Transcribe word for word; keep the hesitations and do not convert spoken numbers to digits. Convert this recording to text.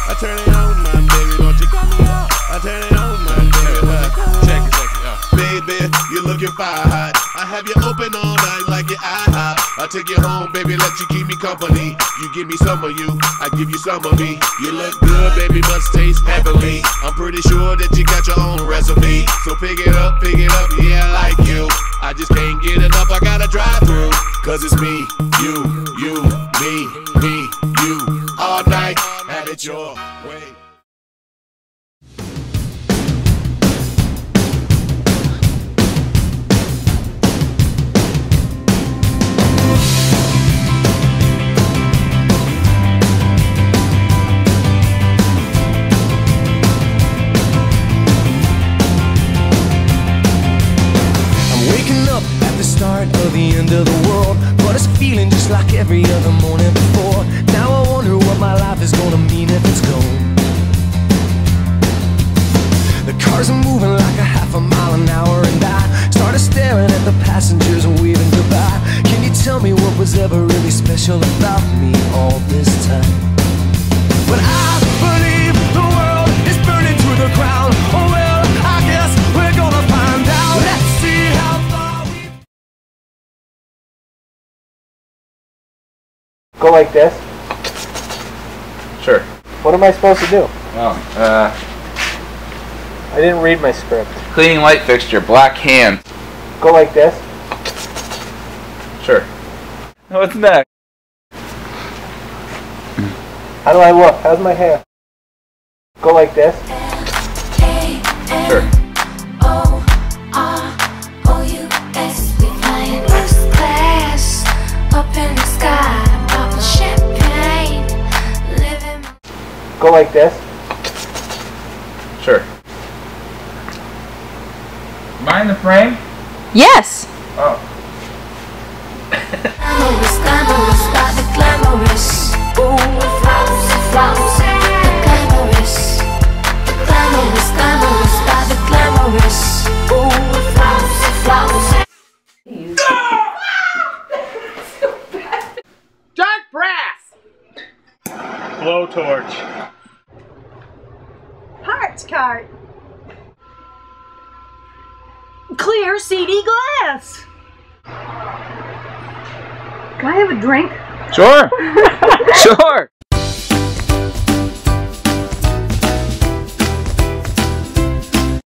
I turn it on, my baby, don't you cut me off. I turn it on, my baby. Check it, check it, uh. Baby, you're looking fire hot. I have you open all night like your IHOP. I take you home, baby, let you keep me company. You give me some of you, I give you some of me. You look good, baby, must taste heavenly. I'm pretty sure that you got your own recipe. So pick it up, pick it up, yeah, I like you. I just can't get enough, I gotta drive through. Cause it's me, you, you, me, me, you. All night, have it your way. Start of the end of the world, but it's feeling just like every other morning before. Now I wonder what my life is gonna mean if it's gone. The cars are moving like a half a mile an hour, and I started staring at the passengers and waving goodbye. Can you tell me what was ever really special about me all this time? But I believe the world is burning to the ground. Oh well, I guess we're gonna find out. Let's see how far. Go like this? Sure. What am I supposed to do? Oh, uh... I didn't read my script. Cleaning light fixture, black hand. Go like this? Sure. What's next? How do I look? How's my hair? Go like this? Sure. Go like this? Sure. Am I in the frame? Yes! Oh. Glamorous, glamorous, got the glamorous. Ooh, flowers, flowers, the glamorous. The glamorous, glamorous, got the glamorous. Ooh, flowers, flowers. Dark brass! Blowtorch. Parts cart. Clear C D glass. Can I have a drink? Sure. Sure.